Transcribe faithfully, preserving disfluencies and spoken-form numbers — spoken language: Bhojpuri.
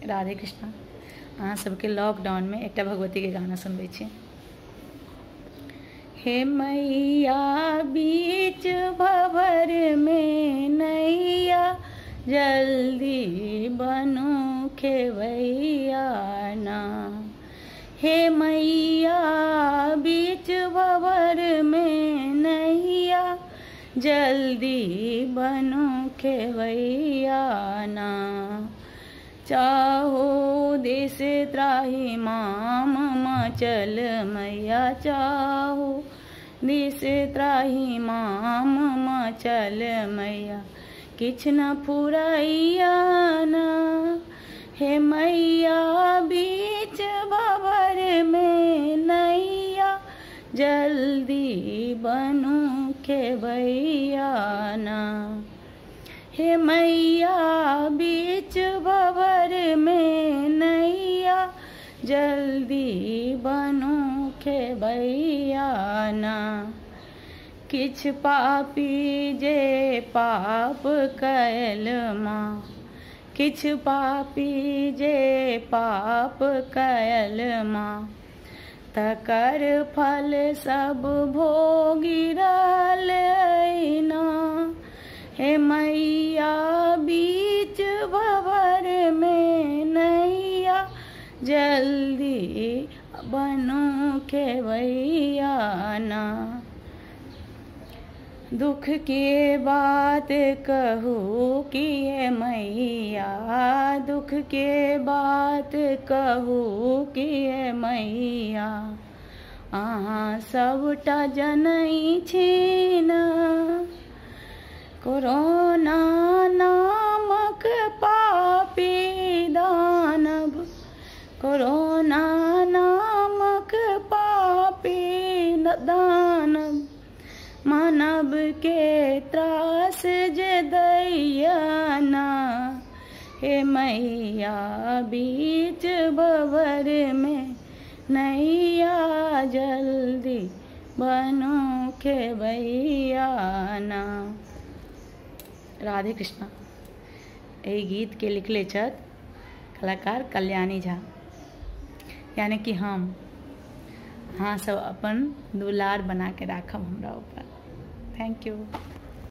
राधे कृष्णा। अहाँ सबके लॉकडाउन में एक भगवती के गाना सुनबै छी। हे मैया बीच भंवर में नैया, जल्दी बनू खेवैया ना। हे मैया बीच भंवर में नैया, जल्दी बनू खेवैया ना। चाहो देश त्राहि माम मचल मैया, चाहो देश त्राहि माम मचल मैया, किछ न फुरैया ना। हे मैया बीच भंवर में नैया, जल्दी बनू खेवैया ना। हे मैया बीच भंवर में नैया, जल्दी बनू खेवैया ना। किछ पापी जे पाप कयल माँ, किछ पापी जे पाप कयल माँ, तकर फल सब भोगी रहल ना। हे मैया बीच भंवर में नैया, जल्दी बनू खेवैया ना। दुख के बात कहूँ कि हे मैया, दुख के बात कहूँ कि हे मैया, अहाँ सबटा जनै छी ना। कोरोना नामक पापी दानव, कोरोना नामक पापी दानव, मानव के त्रास जे दैया ना। हे मैया बीच भंवर में नैया, जल्दी बनू खेवैया ना। राधे कृष्णा। एहि गीत के लिखले छथि कलाकार कल्याणी झा, यानी कि हम अहाँ सब अपन दुलार बना के राखब हमरा ऊपर। Thank you.